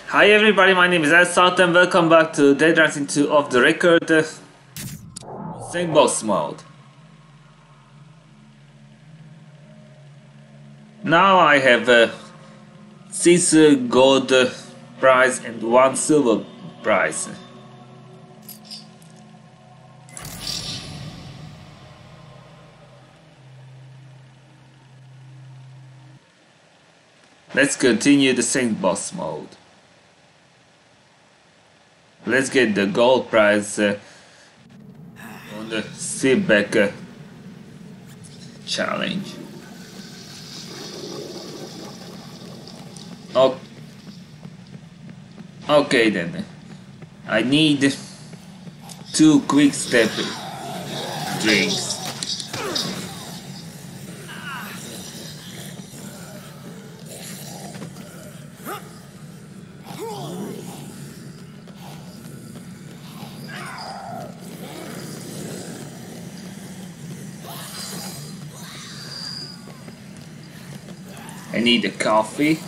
Hi everybody, my name is Ed Salt and welcome back to Dead Rising 2 Off the Record Sandbox mode. Now I have 6 gold prize and 1 silver prize. Let's continue the sandbox mode. Let's get the gold prize on the Seaback challenge. Oh, okay then. I need 2 quick step drinks. I need a coffee.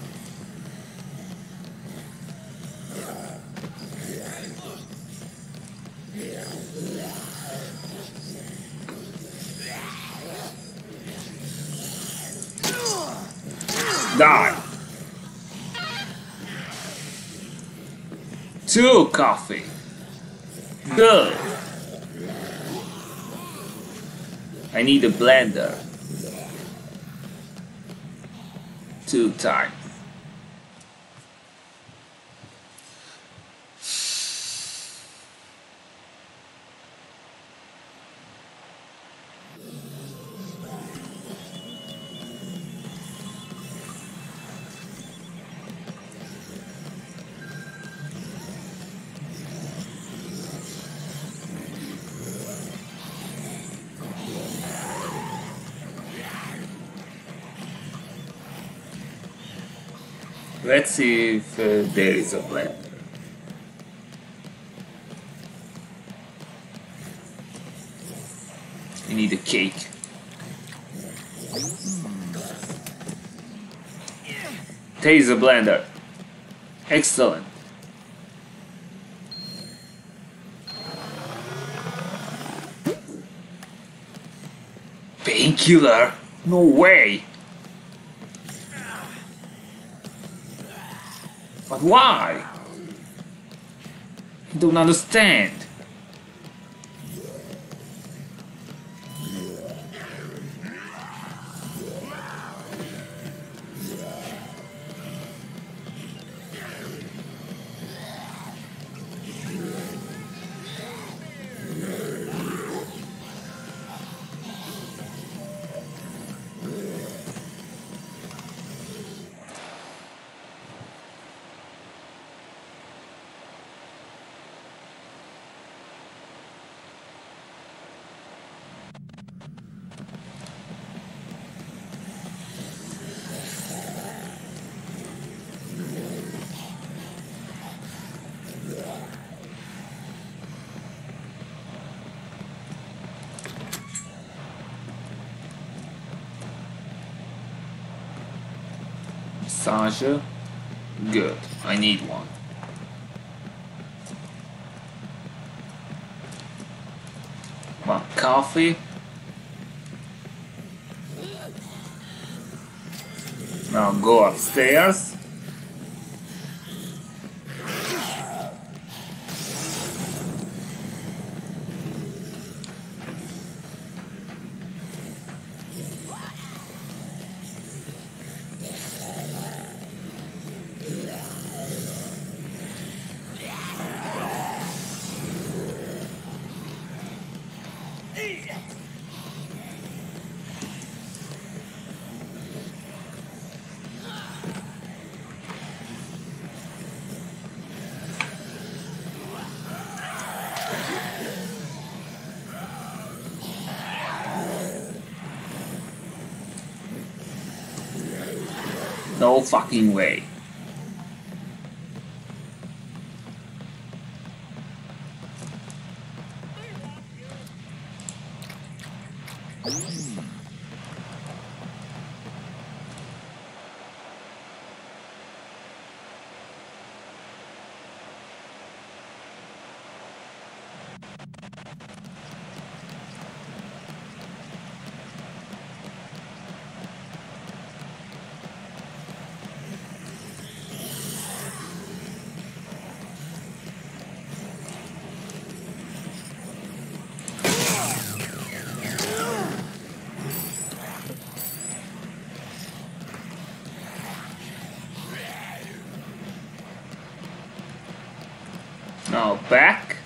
Die. 2 coffee. Good. I need a blender. 2 times. Let's see if there is a blender. I need a cake. There is a blender. Excellent. Painkiller? No way! But why? I don't understand. Massager? Good. I need one. One coffee. Now go upstairs. No fucking way. back.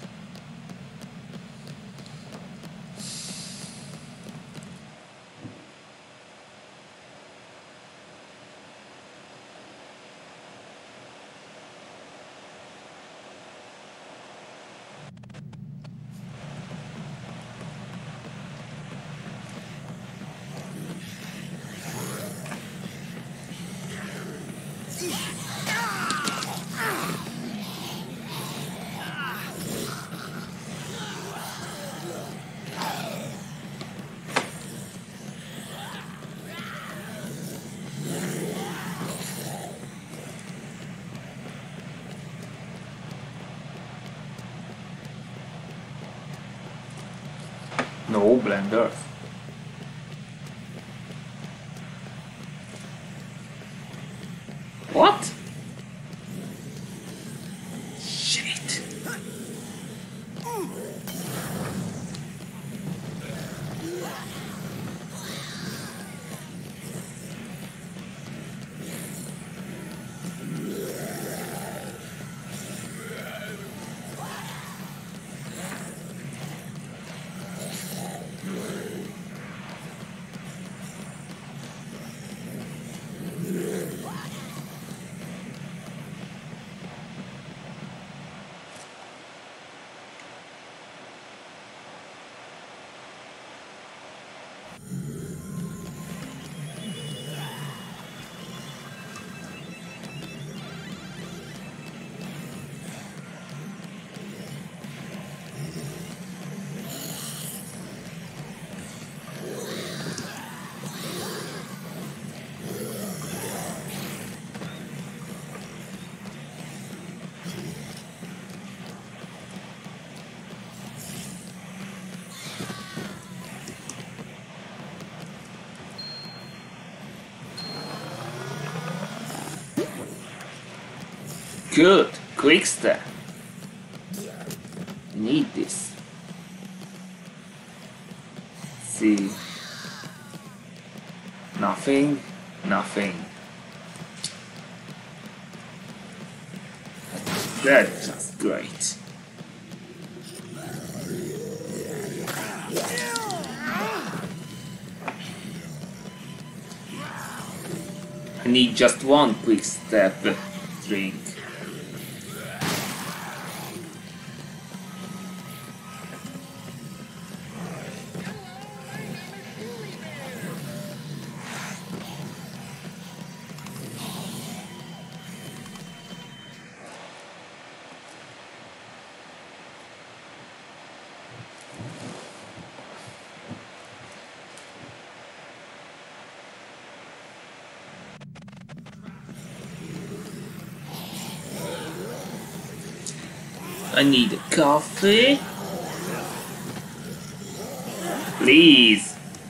No blenders. What? Shit. Good, quick step. Need this. See. Nothing, nothing. That's just great. I need just one quick step drink. I need a coffee. Please.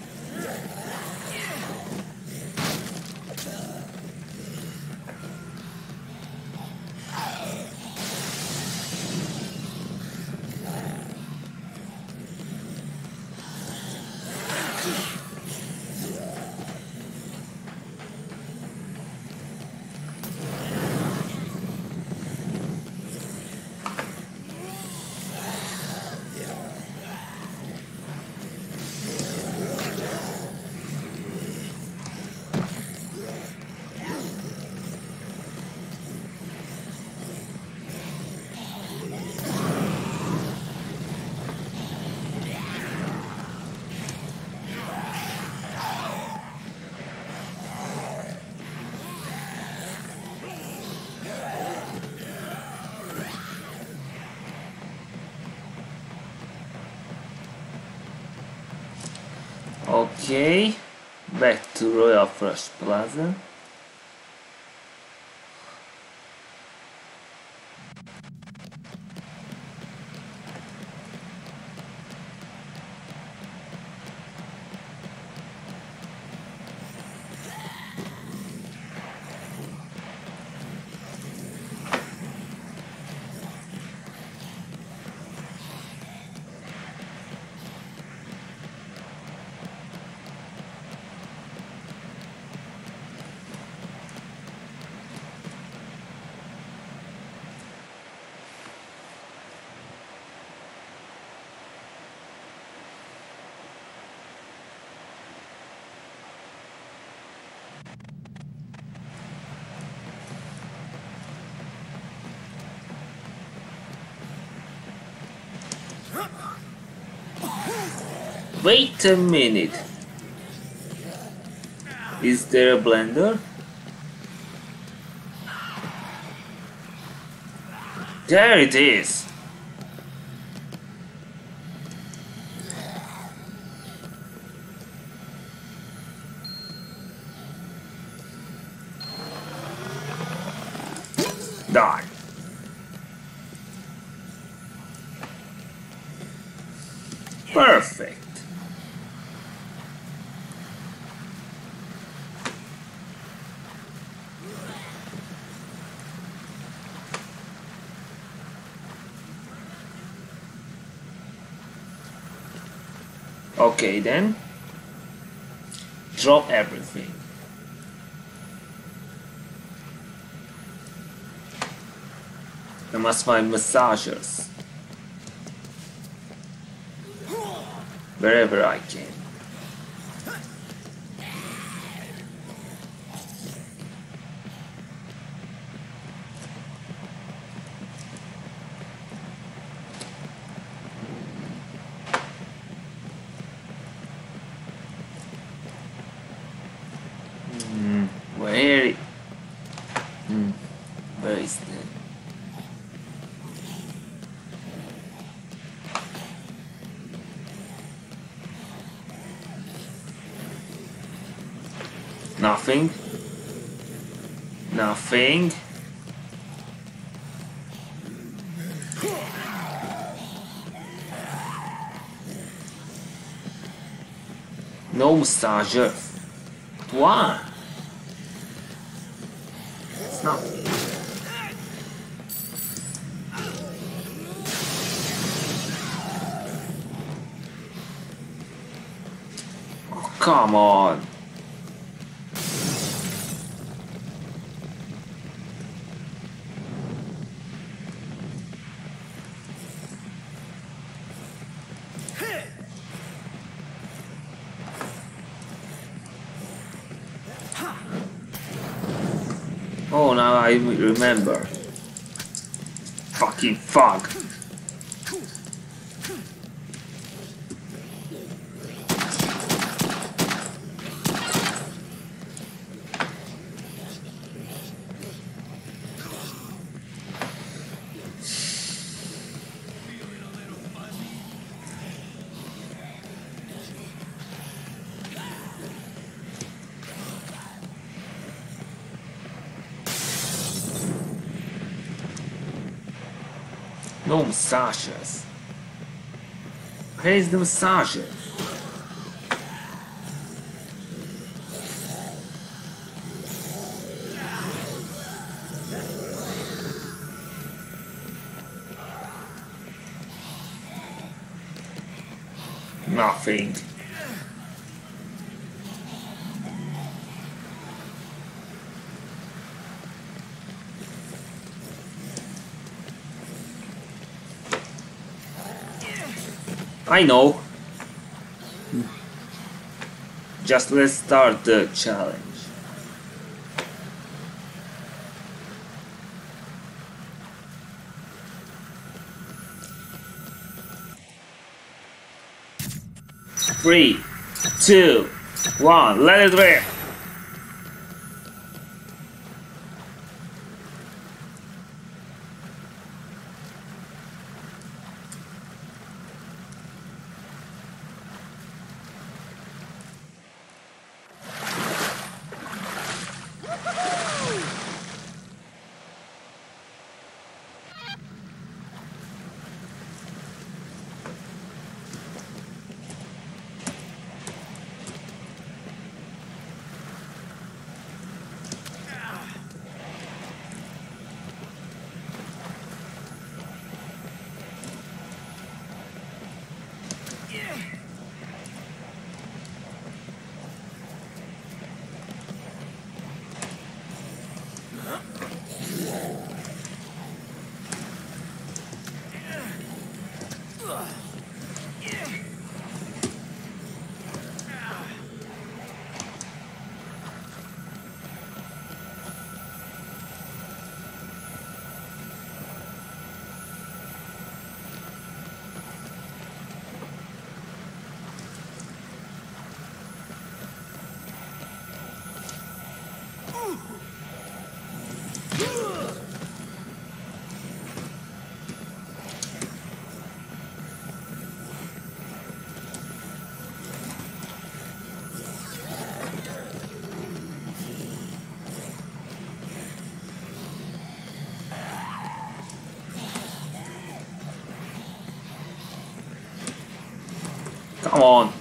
Okay, back to Royal Flush Plaza. Wait a minute. Is there a blender? There it is. Done. Perfect. Okay then. Drop everything. I must find massagers. Wherever I can. Where? Where is that? Nothing. Nothing. No massager. Why? It's not. Oh, come on. Oh, now I remember. Fucking fuck. No massagers. Where is the massager? Nothing. I know. Just let's start the challenge. Three, two, one, let it rip! Come on.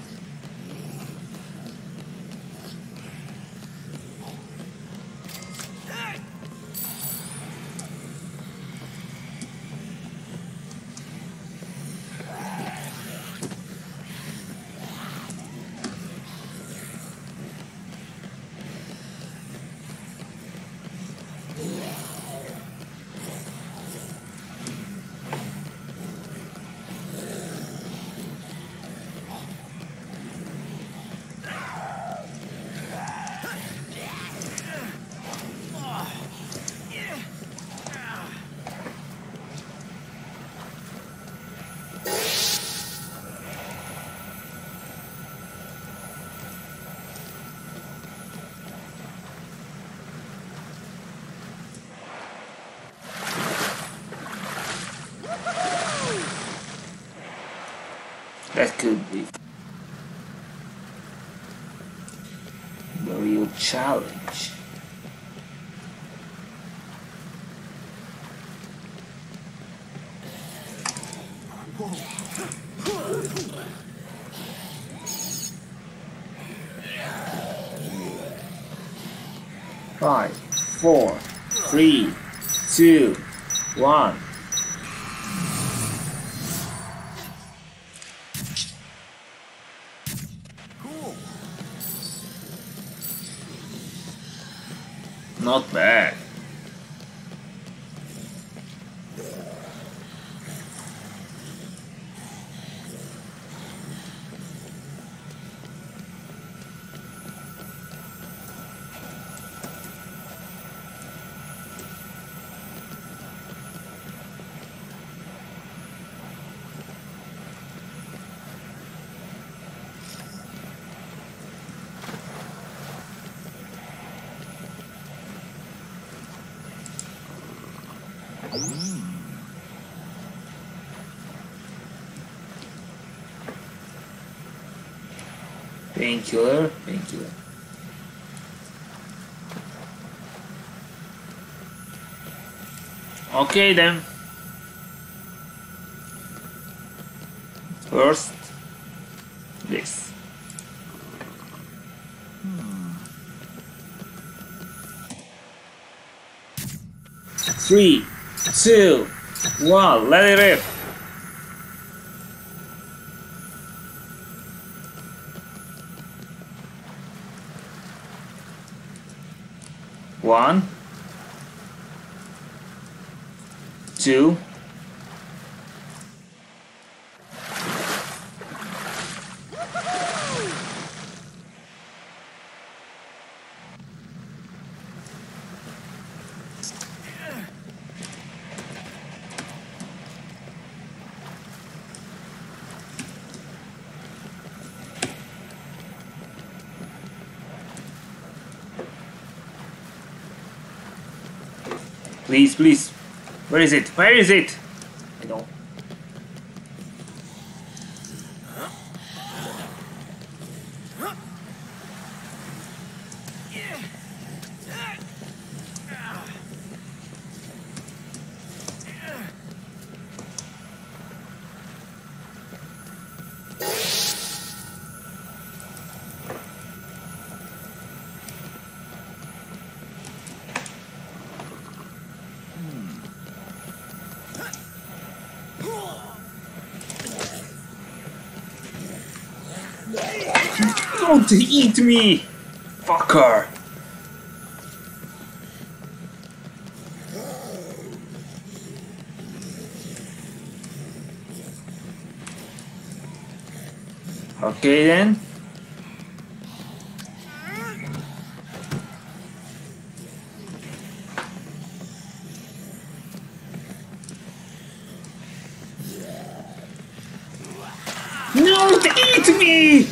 That could be the real challenge. Five, four, three, two, one. Not bad. Painkiller. Okay then. First, this. Three, two, one. Let it rip. One, two, please, please. Where is it? Where is it? I don't. Don't eat me, fucker! Okay then. No, eat me!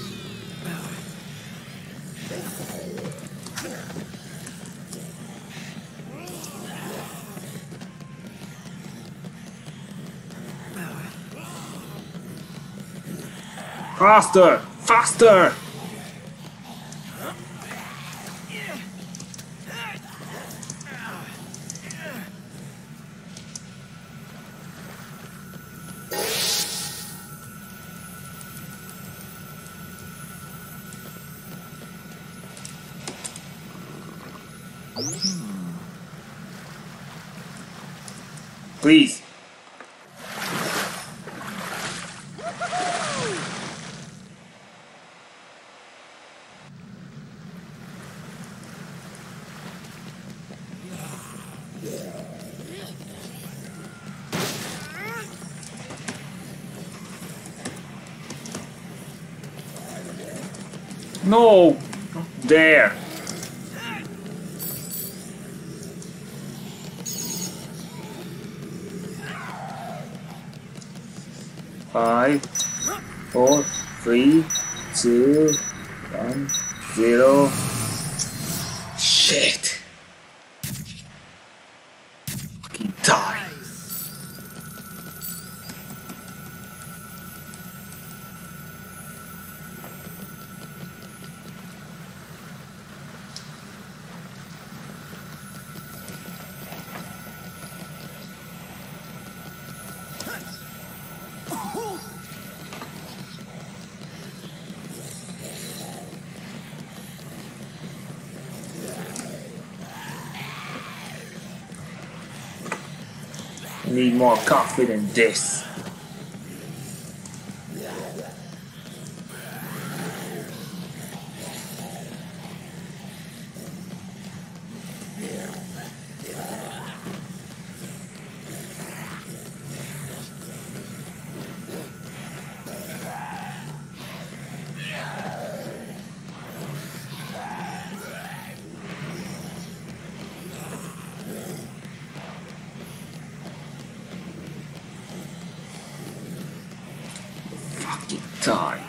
Faster! Faster! Please. No! There! Five, four, three, two, 1, 0. Shit! Fucking die! I need more coffee than this. Fucking die.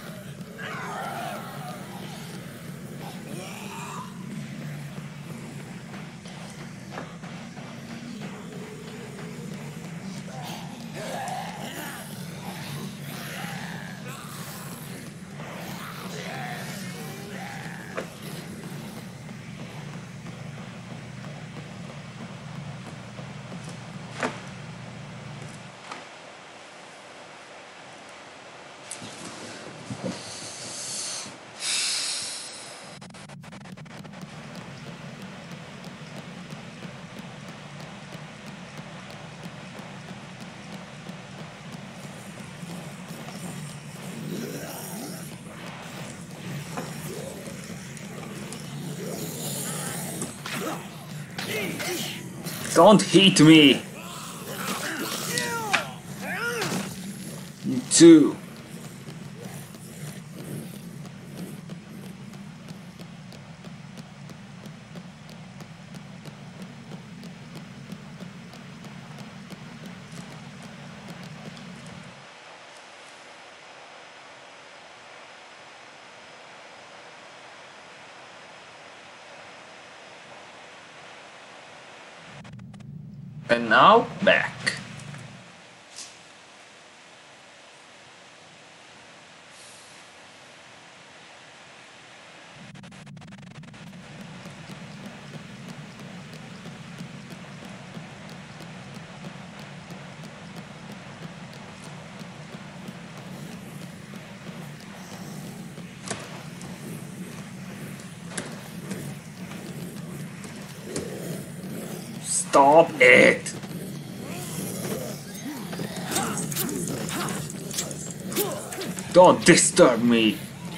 Don't hit me! You too. And now, back. Stop it! Don't disturb me!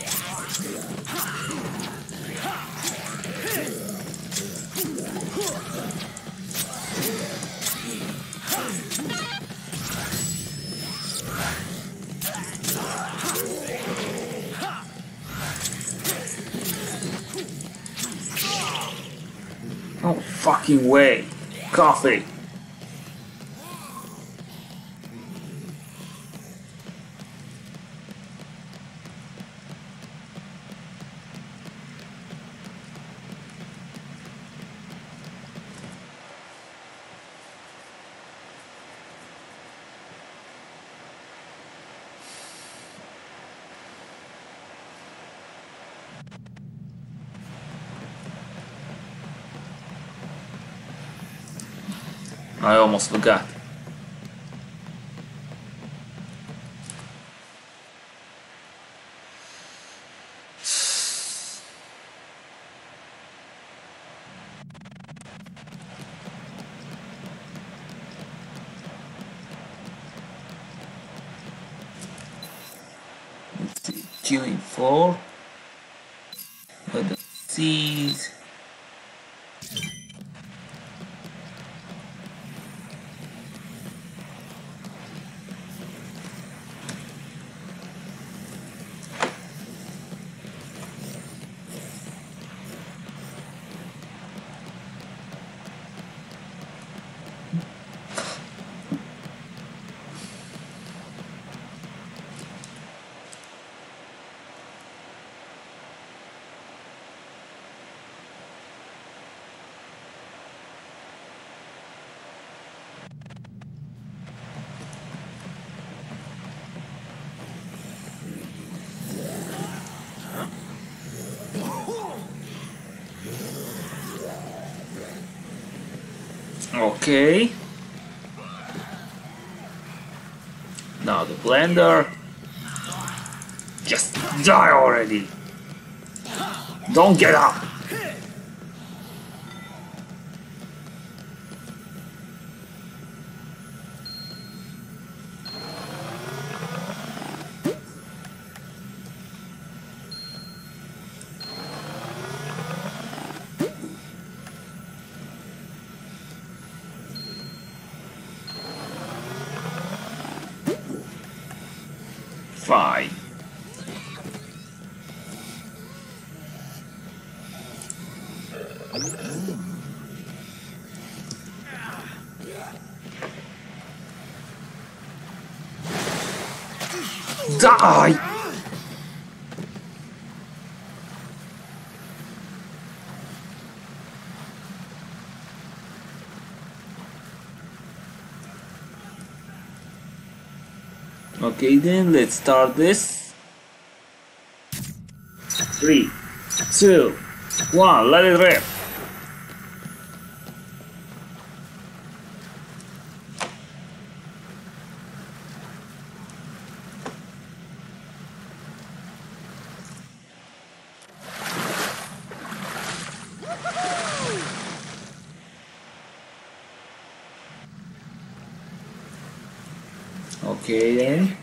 No fucking way! Coffee! I almost forgot. queuing for. Let us see. Okay. Now the blender. Just die already. Don't get up. Fine. Die! Okay then, let's start this. 3, 2, 1, let it rip. Okay then.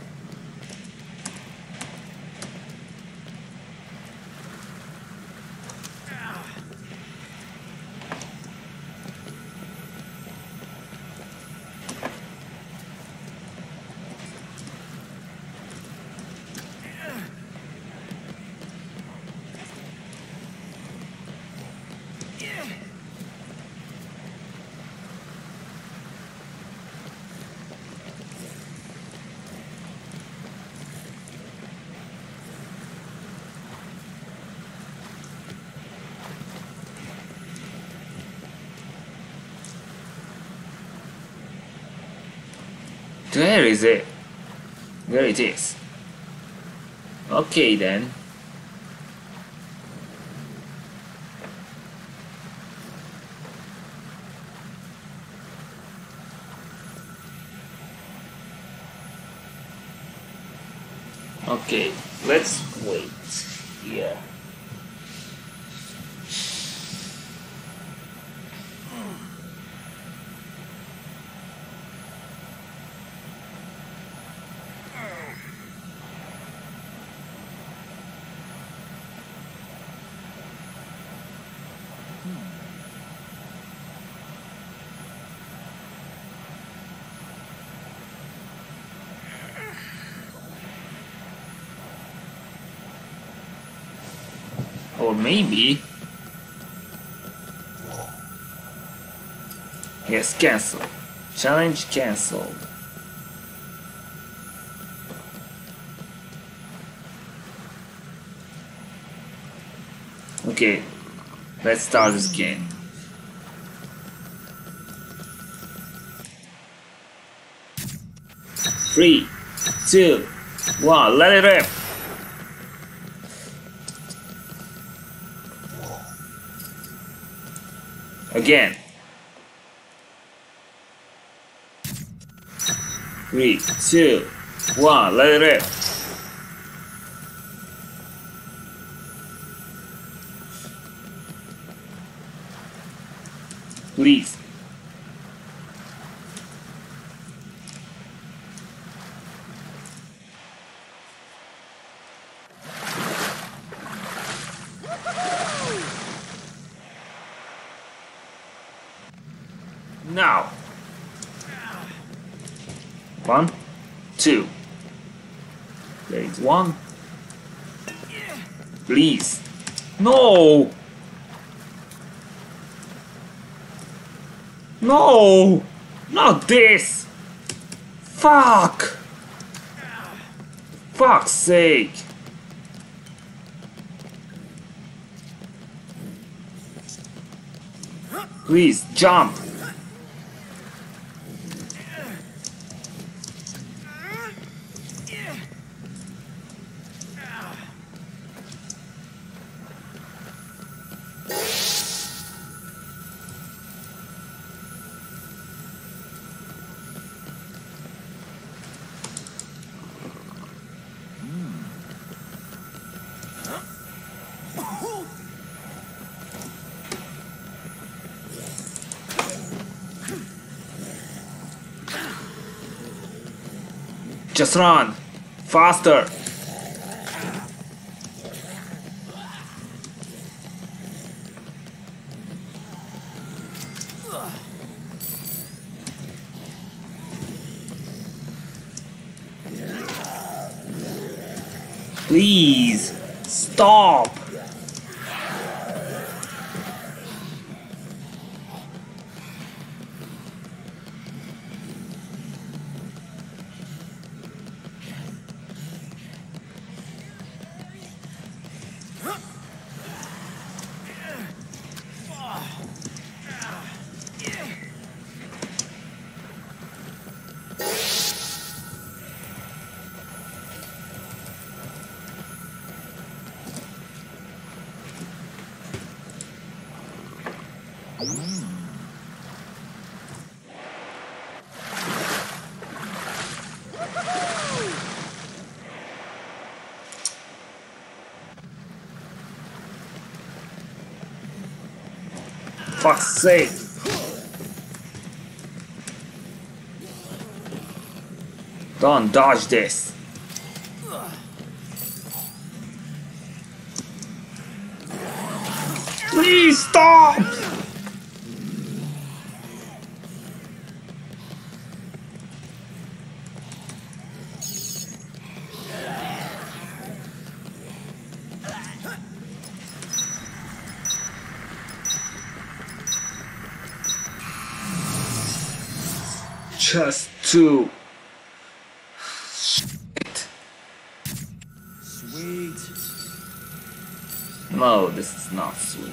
There is it. There it is. Okay then. Okay, let's wait here. Or maybe... Yes, cancel. Challenge cancelled. Okay, let's start this game. Three, 2, 1, let it rip! Again. 3, 2, 1, let it rip! Please. Now. 1, 2. Blades 1. Please. No! No! Not this! Fuck! Fuck's sake! Please, jump! Just run! Faster! Please! Stop! Fuck's sake! Don't dodge this! Please stop! Just two. Shit. Sweet. No, this is not sweet.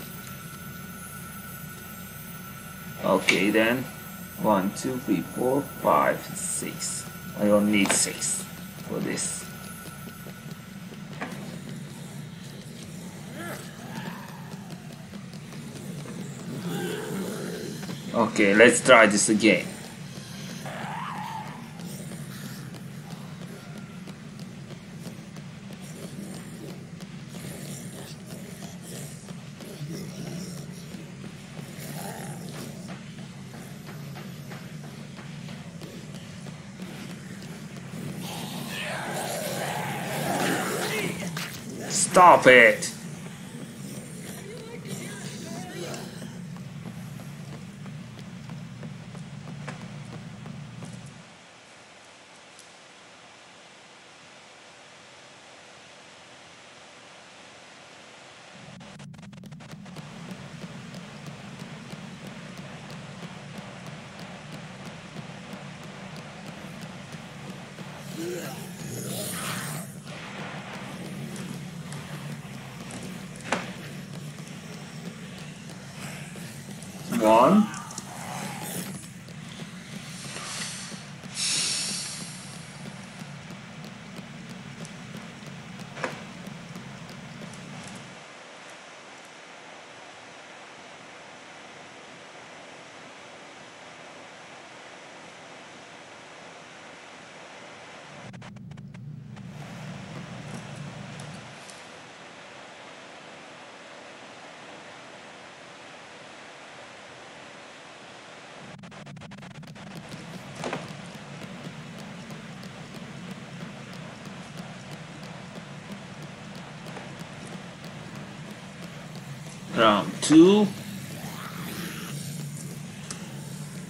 Okay then. 1, 2, 3, 4, 5, 6. I don't need 6 for this. Okay, let's try this again. Stop it! One. Round 2.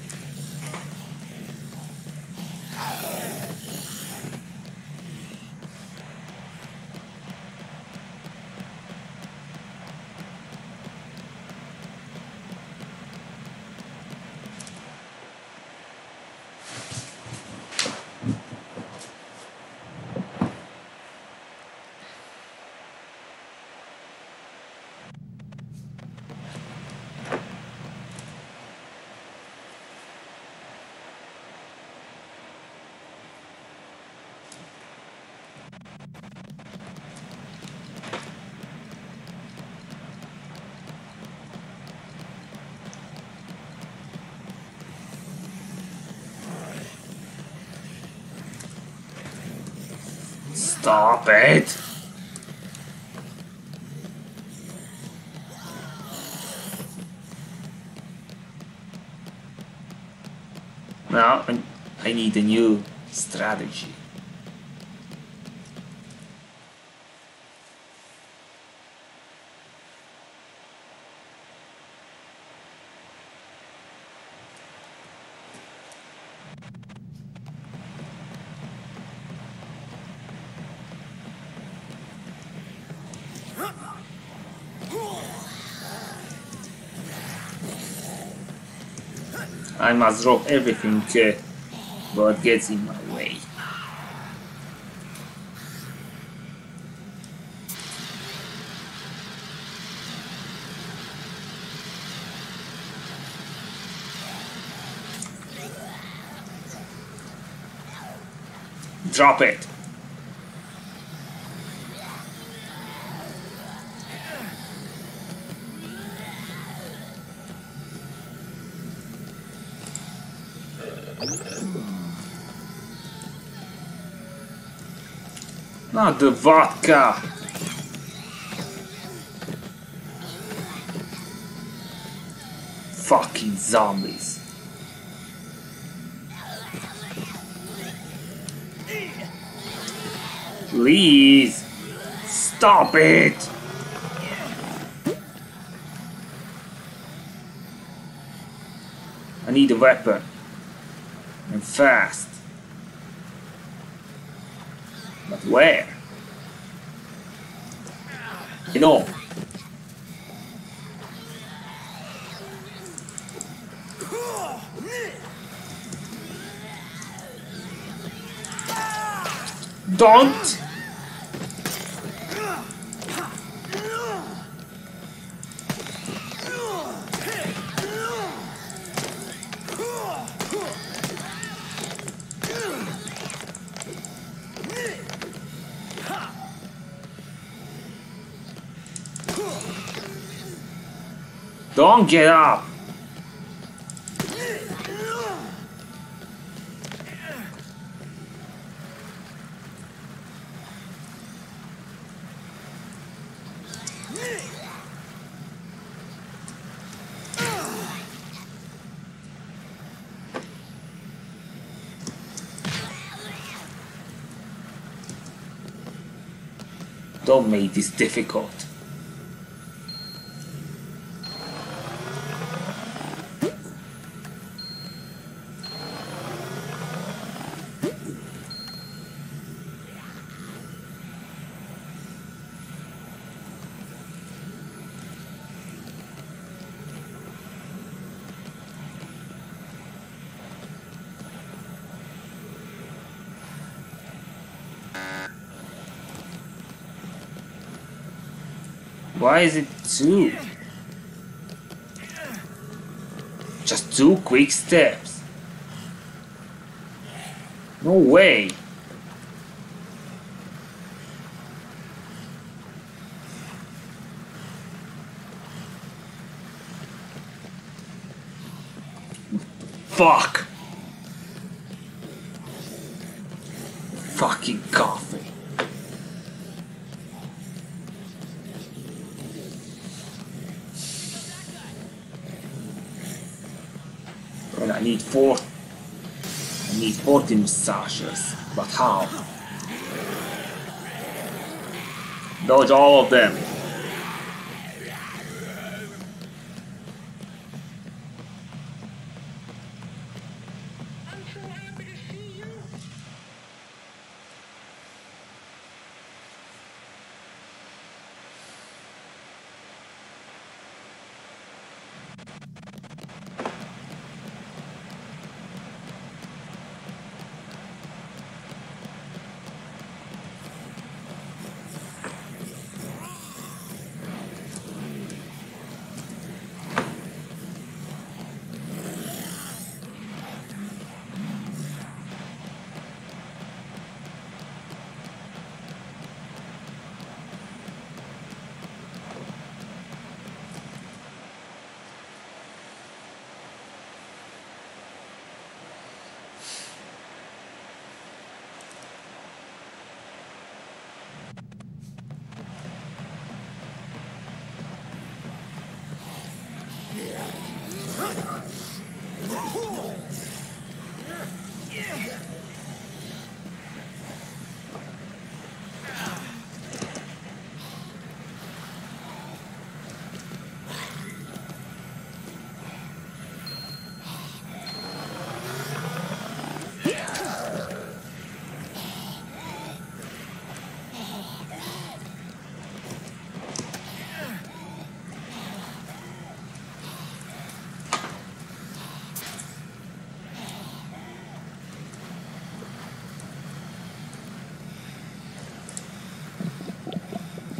Stop it! Now I need a new strategy. I must drop everything what gets in my way. Drop it! Not the vodka! Fucking zombies. Please! Stop it! I need a weapon. And fast. But where? You know. Don't! Don't get up! Don't make this difficult. Why is it two? Just two quick steps. No way. Fuck. Fucking coffee. And I need 40 massages, but how? Dodge all of them.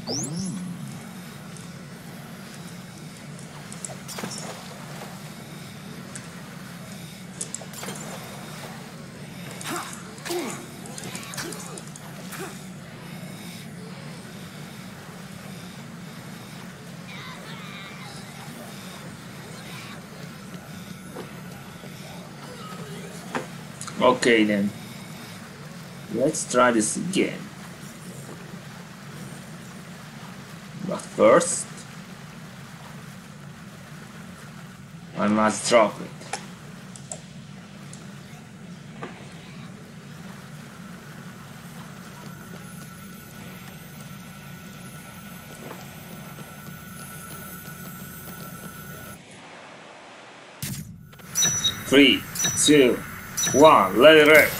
Okay then, let's try this again. But first, I must drop it. Three, two, one, let it rip.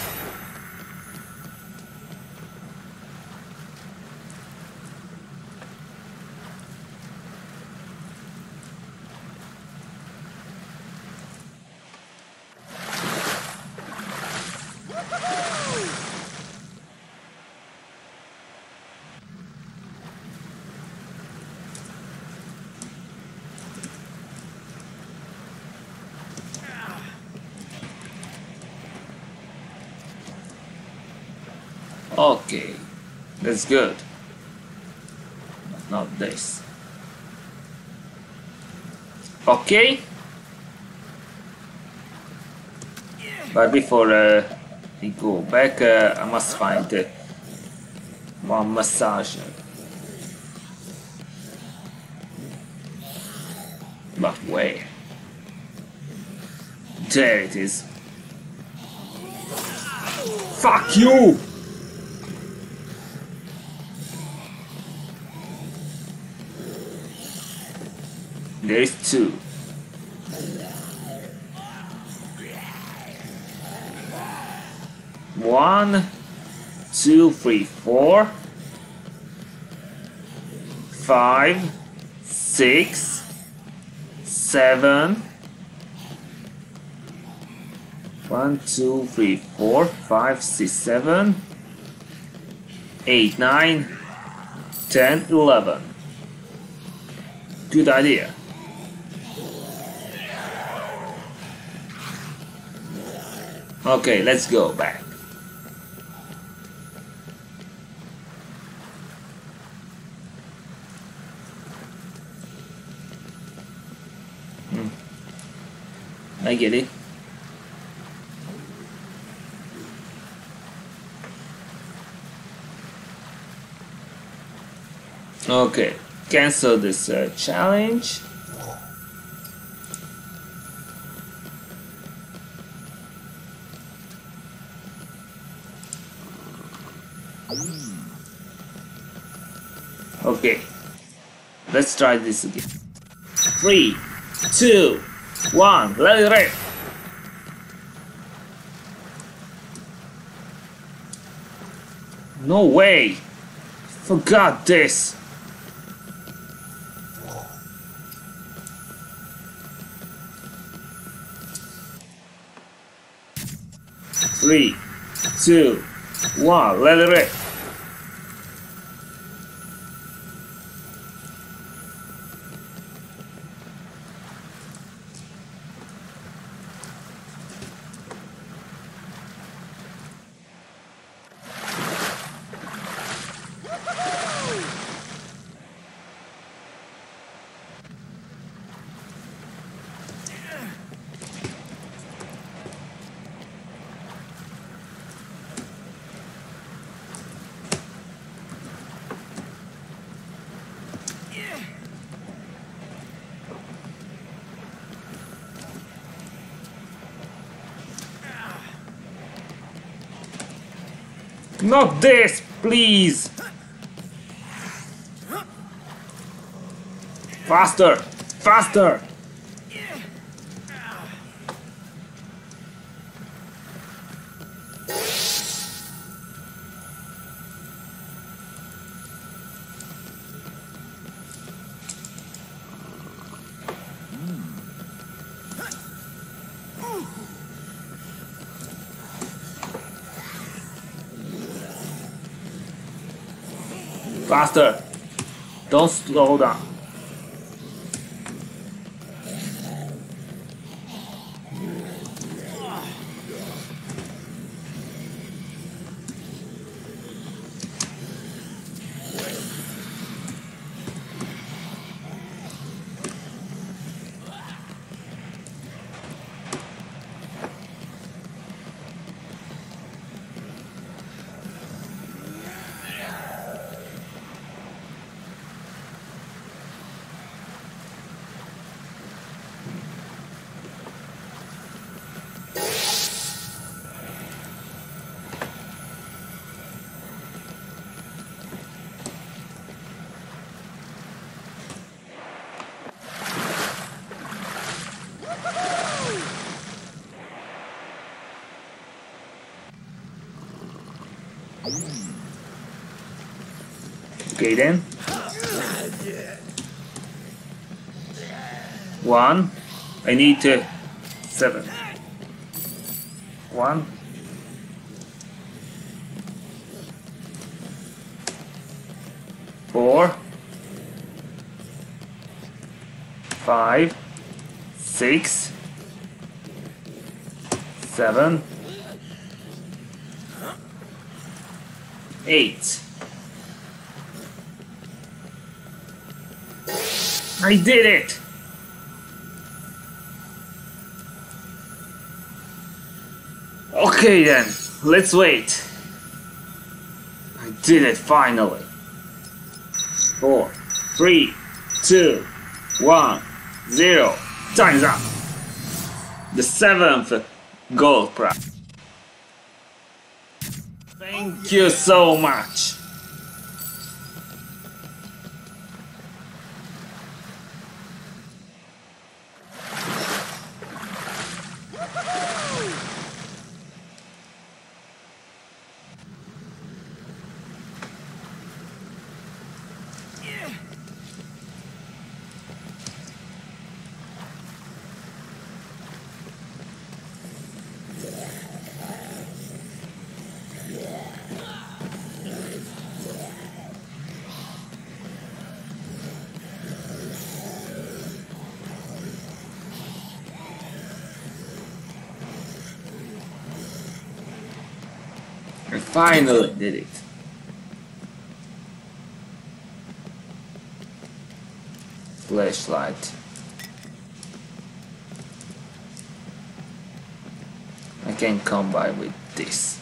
Okay, that's good. But not this. Okay. But before we go back, I must find one massager. But where? There it is. Fuck you! There's two. One, two, three, four, 5, 6, 7. 1, 2, 3, 4, 5, 6, 7, 8, 9, 10, 11. Good idea. Okay, let's go back. I get it. Okay, cancel this challenge. Okay, let's try this again. 3, 2, 1, let it rip. No way! Forgot this. Three, 2, 1, let it rip. Not this, please! Faster! Faster! Faster! Don't slow down. Okay then. 1. I need 7. 1. 4. 5. 6. 7. 8. I did it! Okay then, let's wait. I did it finally. 4, 3, 2, 1, 0. Time's up. The 7th gold prize. Thank you so much. I finally did it. Flashlight. I can combine with this.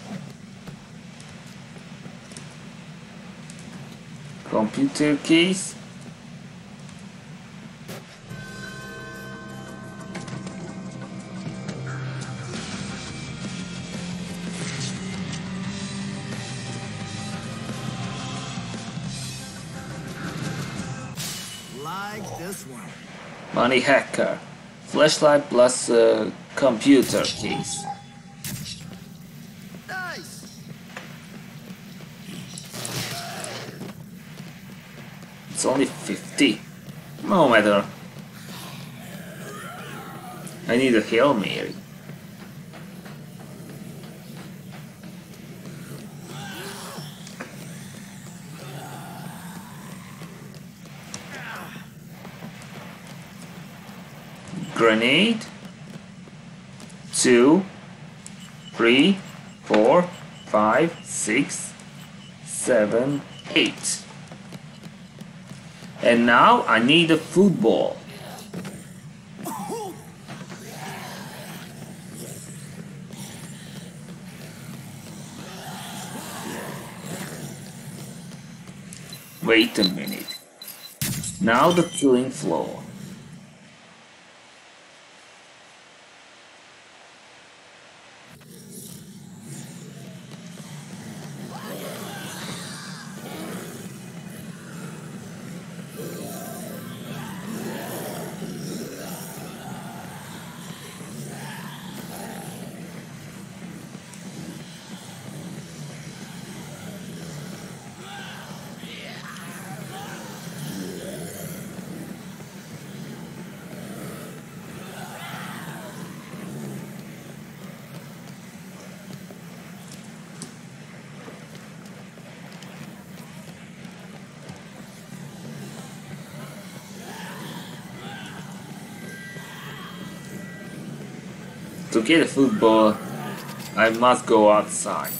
Computer keys. Like this one. Money hacker. Flashlight plus computer keys. Nice. It's only 50. No matter. I need a Hail Mary. Grenade. 2, 3, 4, 5, 6, 7, 8. And now I need a football. Wait a minute. Now the killing floor. To get a football, I must go outside.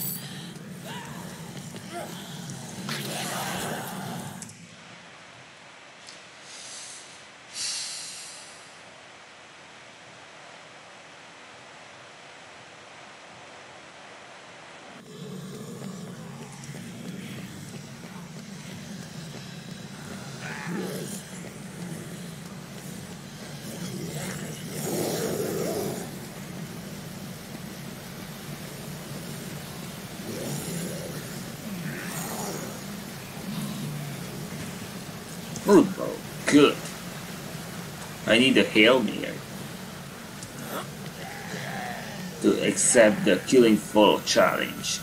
Football, good. I need a Hail Mary to accept the Killing Floor challenge.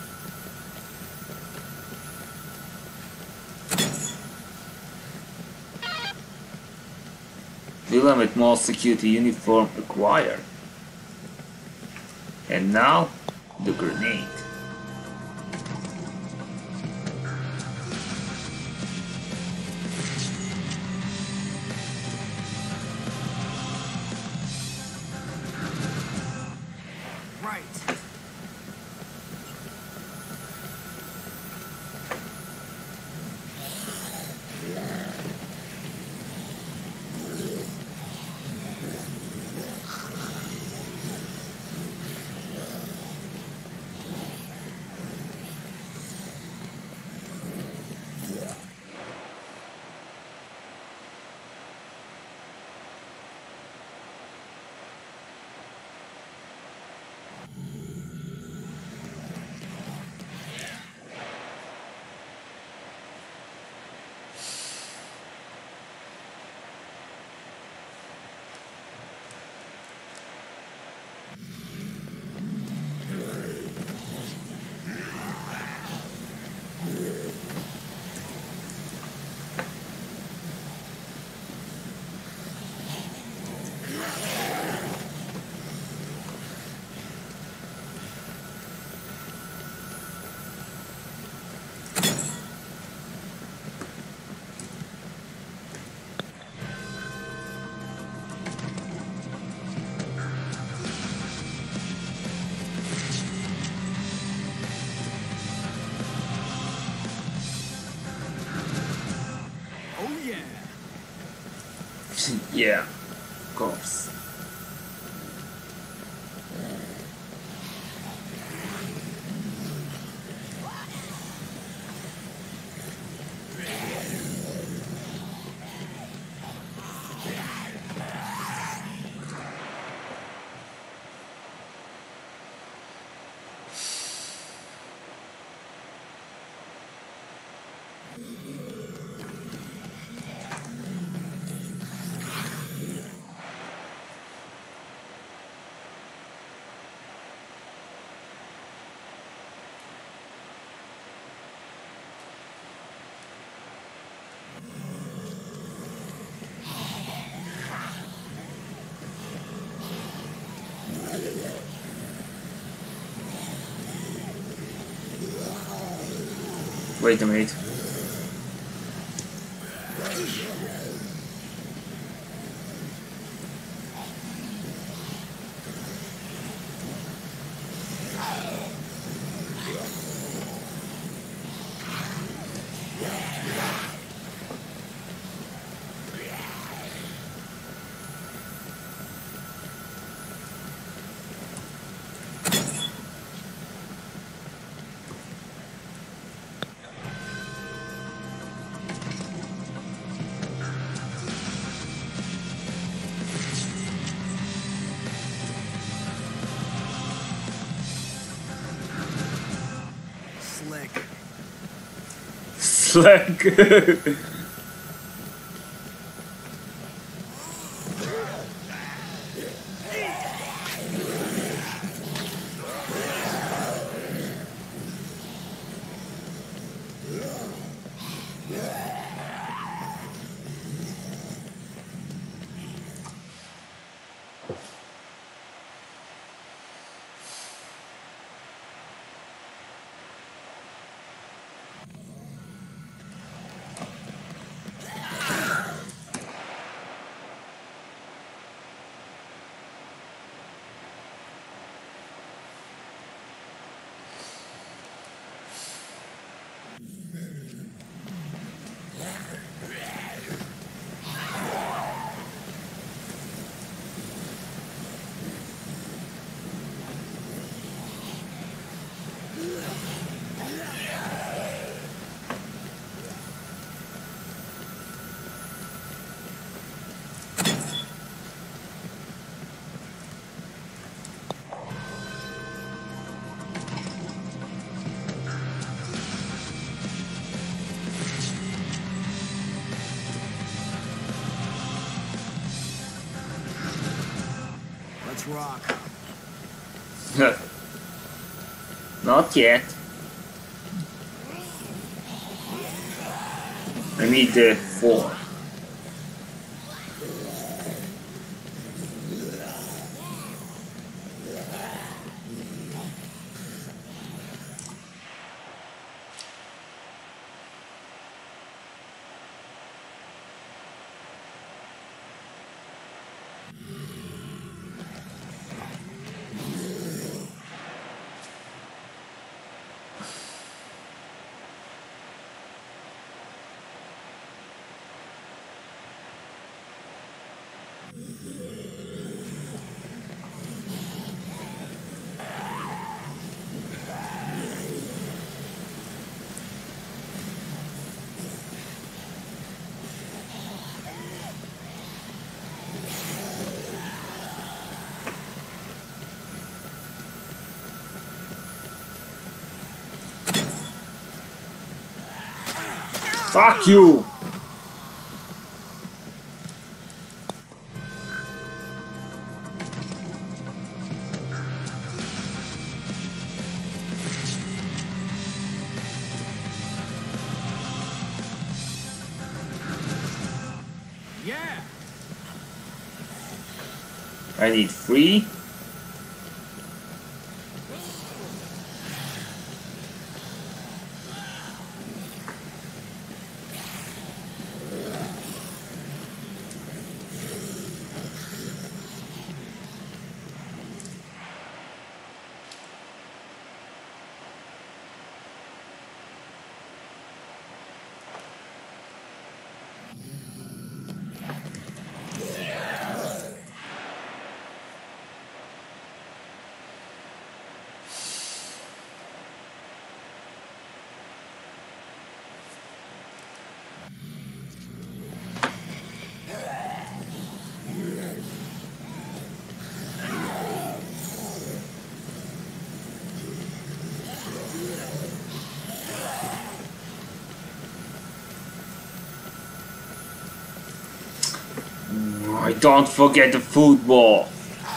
Willamette Mall security uniform acquired. And now, the grenade. Yeah, of course. Wait a minute. Slack. rock. Not yet. I need the 4. Fuck you! Yeah. I need 3. Don't forget the football.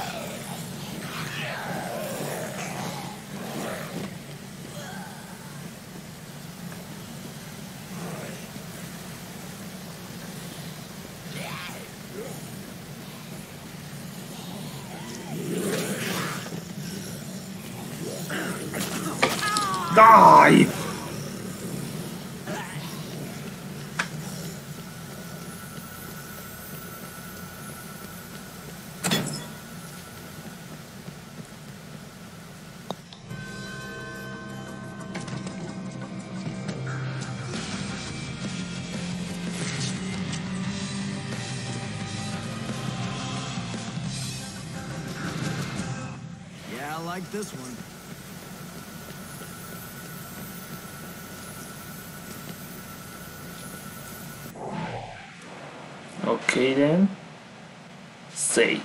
Die! Yeah, I like this one. Okay then. Save.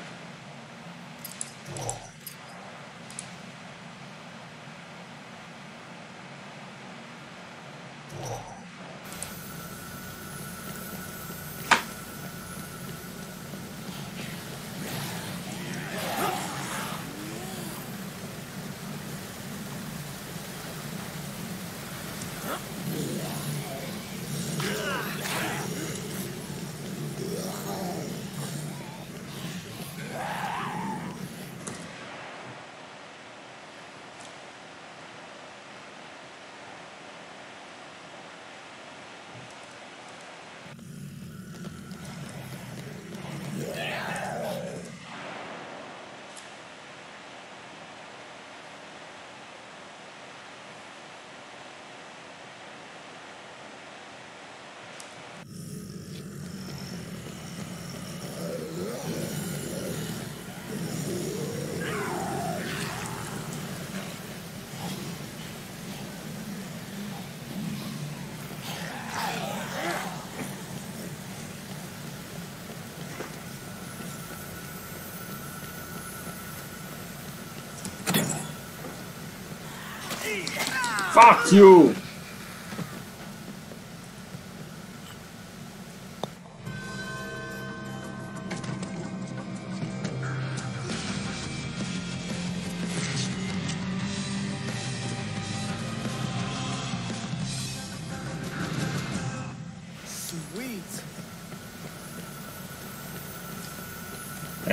Fuck you!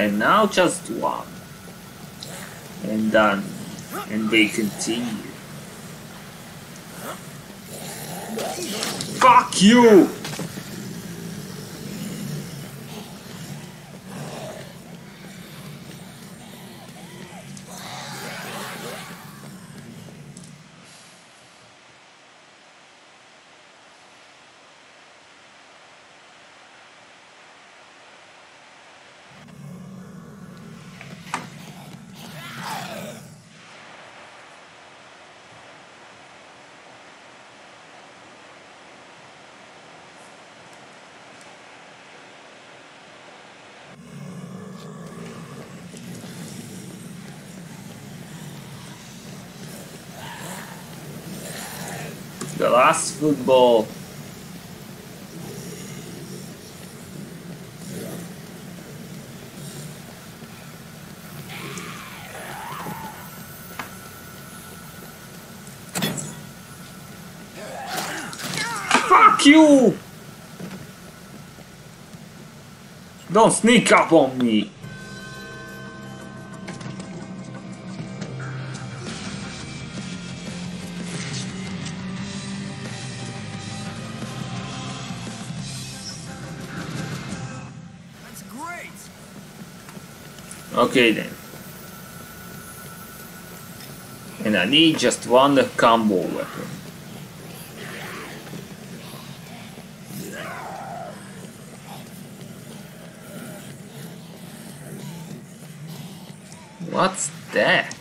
And now just one. And done. And they continue. Fuck you! The last football. Fuck you! Don't sneak up on me. Okay then. And I need just one combo weapon. What's that?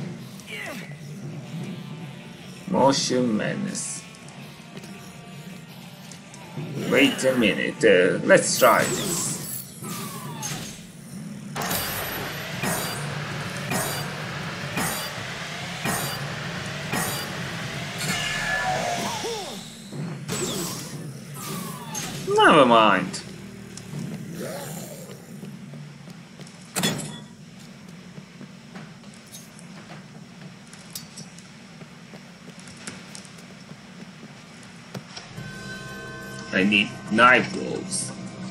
Motion madness. Wait a minute, let's try this. Never mind. I need knife blows.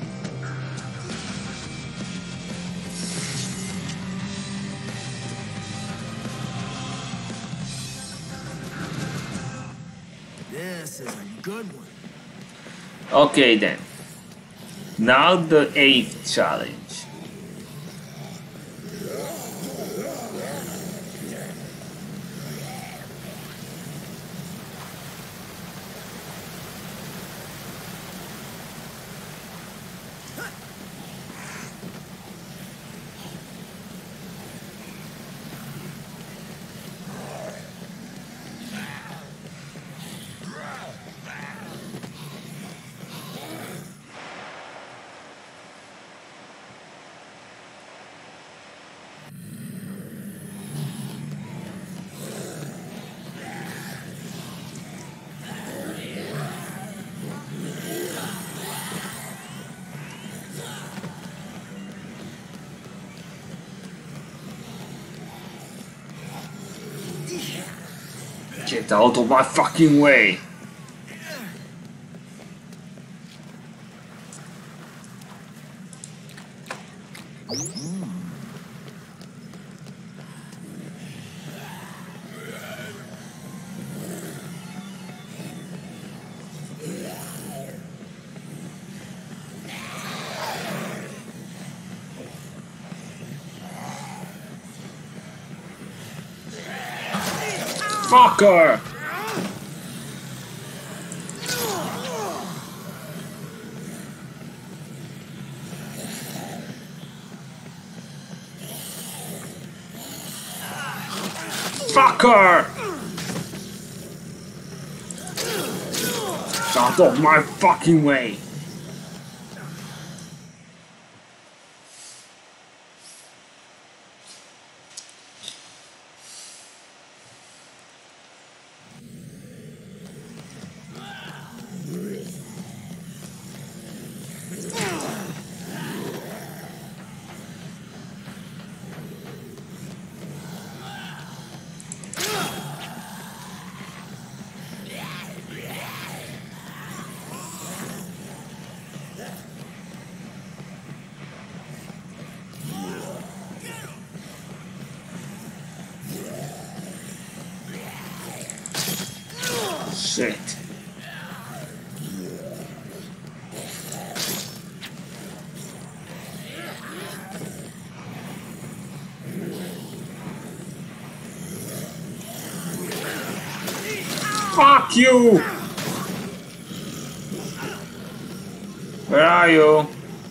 This is a good one. Okay then. Now the 8th challenge. Get out of my fucking way! Fucker! Fucker! Out of my fucking way! Shit. Fuck you! Where are you?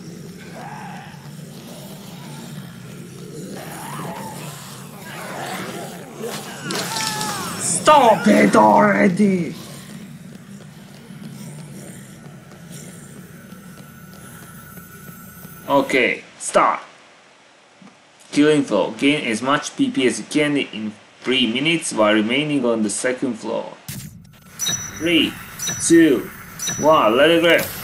Stop it already! Okay, start. Killing floor. Gain as much PP as you can in 3 minutes while remaining on the second floor. 3, 2, 1, let it rip.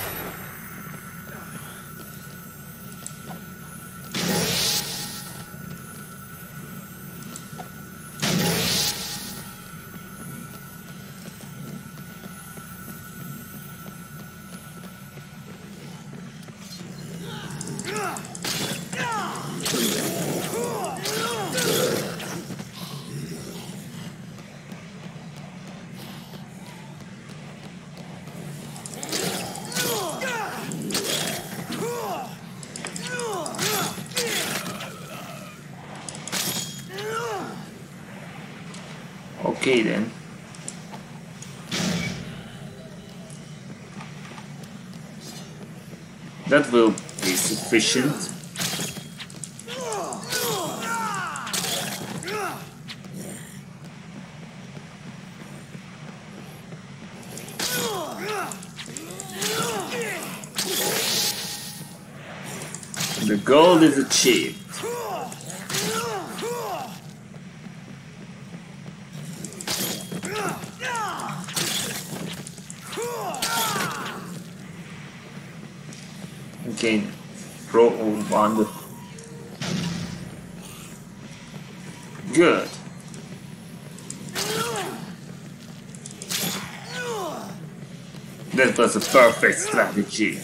Okay then. That will be sufficient. The goal is achieved. Okay, throw one. Good. That was a perfect strategy.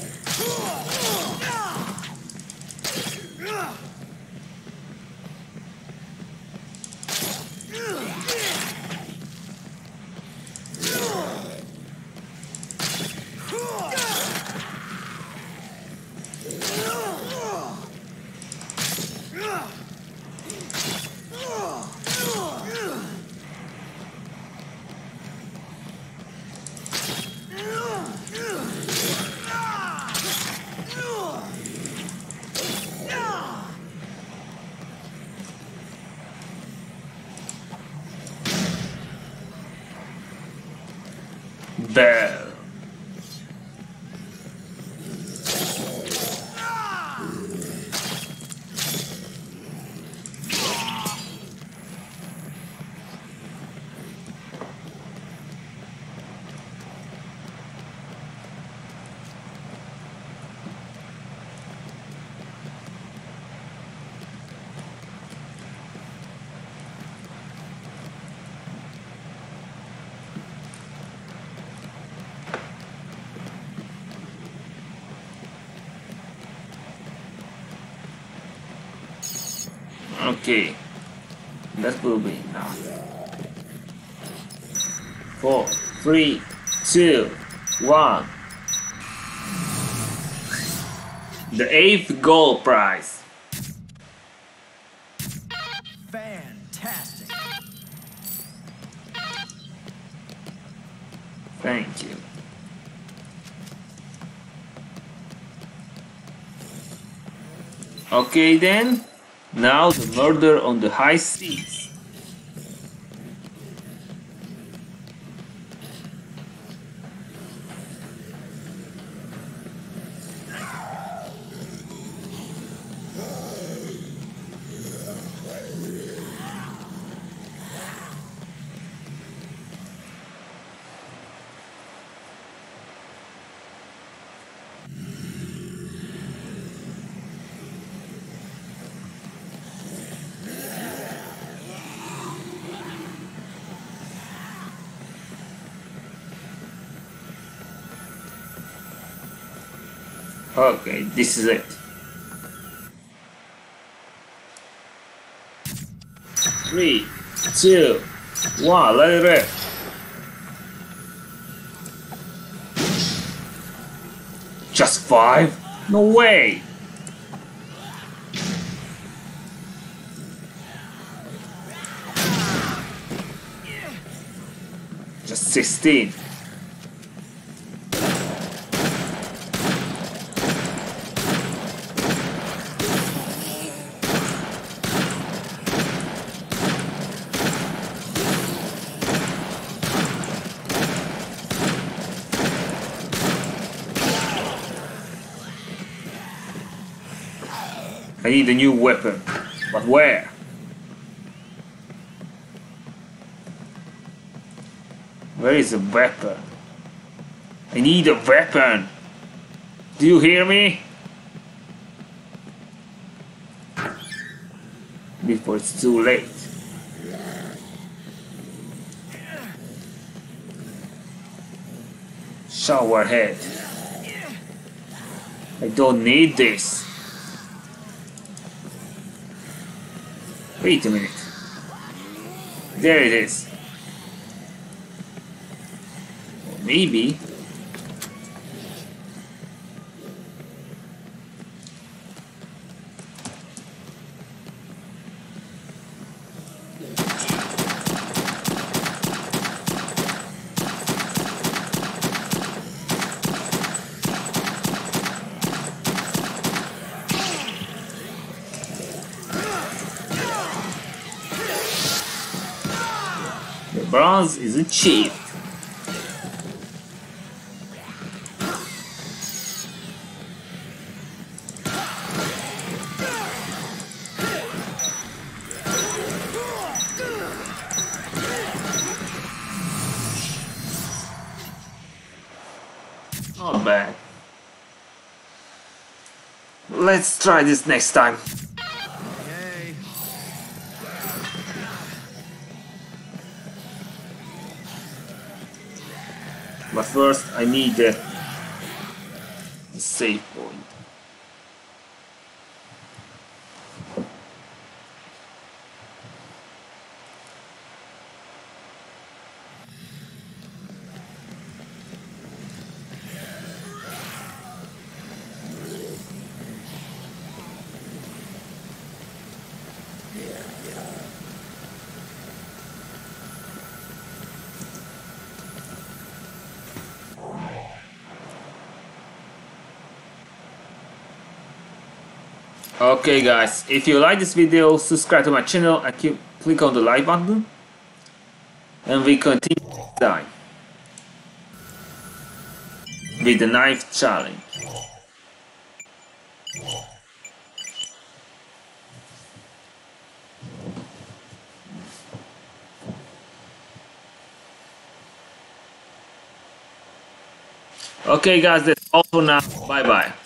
Bell. Okay, that will be enough. 4, 3, 2, 1. The 8th goal prize. Fantastic. Thank you. Okay then. Now the murder on the high seas. Okay, this is it. 3, 2, 1, let it rip. Just 5? No way! Just 16. I need a new weapon, but where? Where is the weapon? I need a weapon! Do you hear me? Before it's too late. Shower head. I don't need this. Wait a minute. There it is. Or maybe. Bronze is achieved. Not bad. Let's try this next time. But first I need the save point. Okay guys, if you like this video, subscribe to my channel and click on the like button. And we continue next time with the knife challenge. Okay guys, that's all for now. Bye bye.